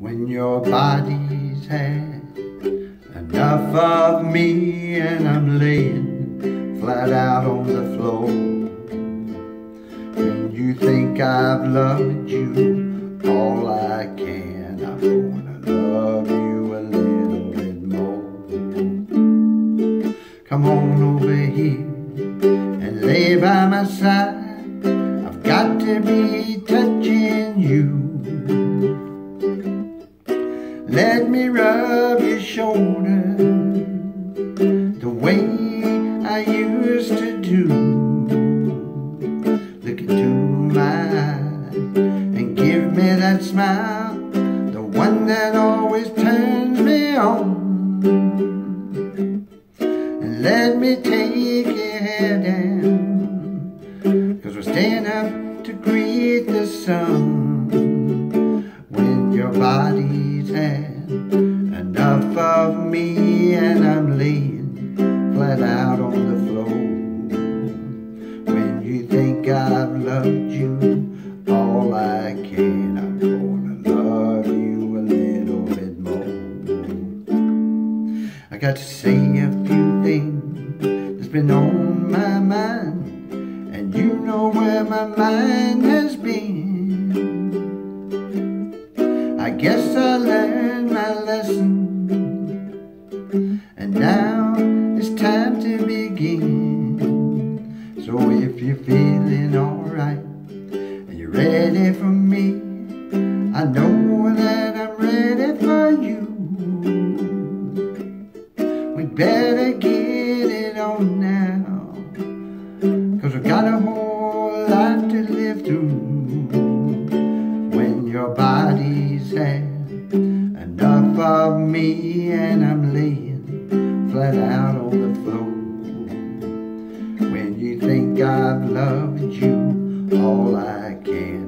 when your body's had enough of me and I'm laying flat out on the floor. When you think I've loved you all I can, I'm gonna love you a little bit more. Come on over here and lay by my side. I've got to be touching you. Let me rub your shoulder the way I used to do. Look into my eyes and give me that smile, the one that always turns me on. And let me take your hair down, 'cause we're staying up to greet the sun. When your body's had enough of me and I'm laying flat out on the floor. When you think I've loved you all I can, I'm gonna love you a little bit more. I got to say a few things that's been on my mind, and you know where my mind has been. I guess I learned my lesson, and now it's time to begin. So if you're feeling alright and you're ready for me, I know that I'm ready for you. We better get it on now, 'cause we've got a whole life to live through. When your body's had enough of me and I'm laying flat out on the floor. When you think I've loved you all I can,